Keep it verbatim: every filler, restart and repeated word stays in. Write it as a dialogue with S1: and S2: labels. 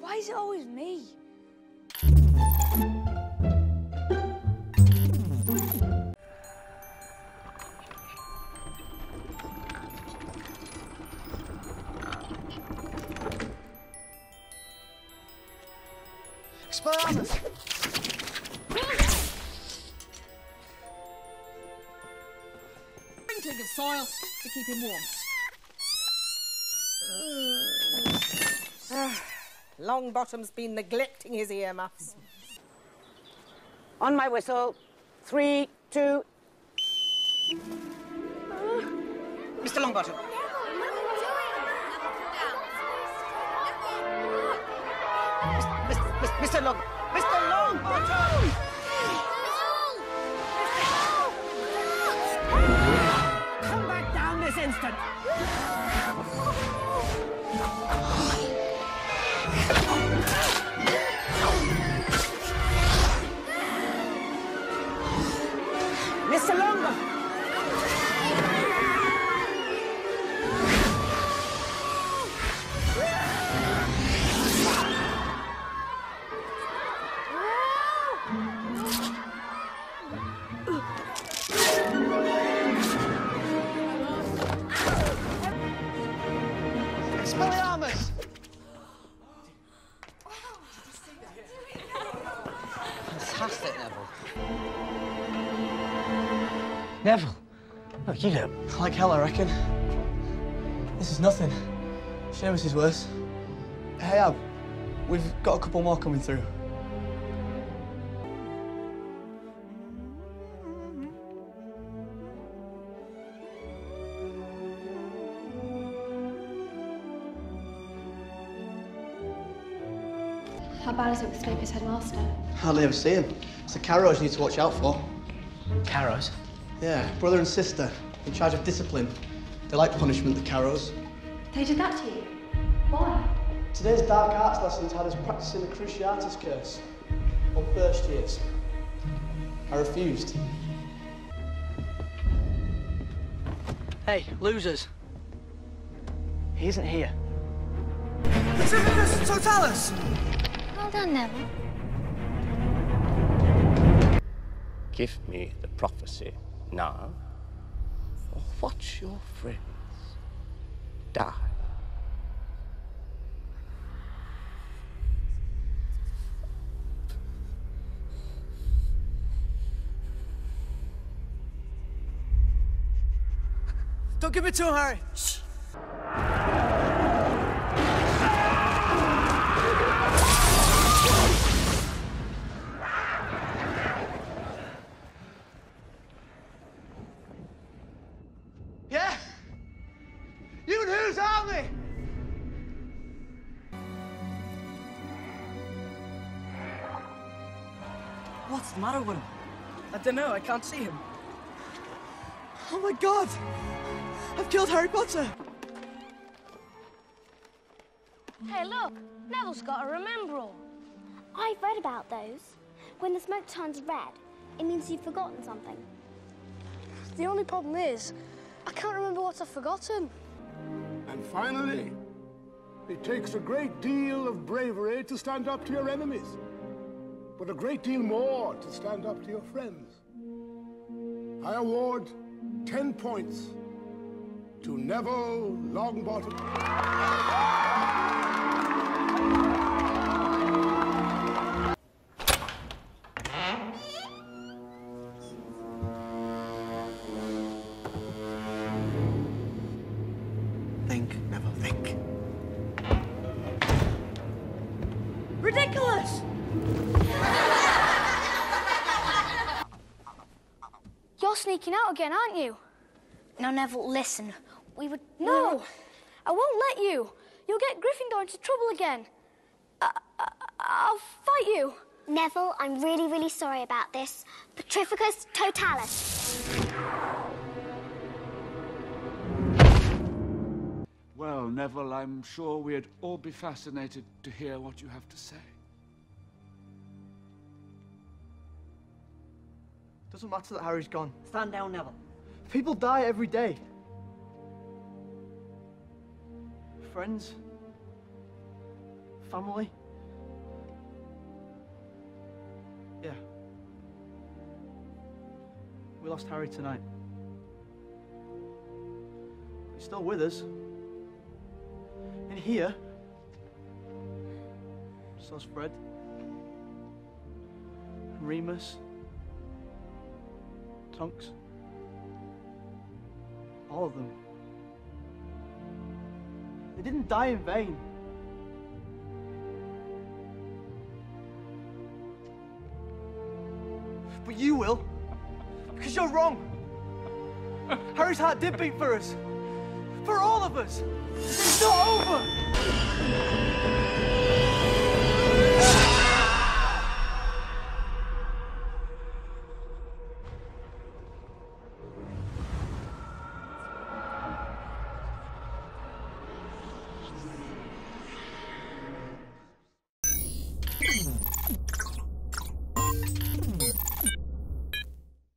S1: Why is it always me?
S2: Expelliarmus!
S3: Sprinkling of soil to keep him warm.
S4: Longbottom's been neglecting his earmuffs.
S5: On my whistle. Three, two...
S4: Mister Longbottom. Mister Long... Mister Longbottom!
S5: Come back down this instant! Mister Longbottom!
S2: Expelliarmus!
S6: Fantastic, Neville.
S2: Neville? Look, you do. Like hell, I reckon. This is nothing. Seamus is worse. Hey, Ab, we've got a couple more coming through.
S7: How bad is it with Snape as headmaster?
S2: Hardly ever see him. It's the Carrows you need to watch out for.
S6: Carrows?
S2: Yeah, brother and sister, in charge of discipline. They like punishment, the Carrows.
S7: They did that to you? Why?
S2: Today's dark arts lessons had us practicing the Cruciatus Curse on first years. I refused. Hey, losers. He isn't here.
S8: Petrificus Totalis!
S7: Well done, Neville.
S9: Give me the prophecy now, or watch your friends die.
S8: Don't give it to him, Harry. Shh.
S2: Yeah? You and whose army?
S8: What's the matter with him? I don't know, I can't see him. Oh my God! I've killed Harry Potter!
S1: Hey, look, Neville's got a remember-all.
S10: I've read about those. When the smoke turns red, it means you've forgotten something.
S1: The only problem is, I can't remember what I've forgotten.
S11: And finally, it takes a great deal of bravery to stand up to your enemies, but a great deal more to stand up to your friends. I award ten points to Neville Longbottom.
S2: Think, Neville, think.
S1: Ridiculous! You're sneaking out again, aren't you?
S10: Now, Neville, listen. We would...
S1: No! I won't let you. You'll get Gryffindor into trouble again. I, I, I'll fight you.
S10: Neville, I'm really, really sorry about this. Petrificus Totalis.
S12: Well, Neville, I'm sure we'd all be fascinated to hear what you have to say.
S2: Doesn't matter that Harry's gone.
S5: Stand down, Neville.
S2: People die every day. Friends. Family. we lost Harry tonight. He's still with us. In here. So's Fred. And Remus. Tonks. All of them. They didn't die in vain. But you will. Because you're wrong. Harry's heart did beat for us. For all of us. It's not over.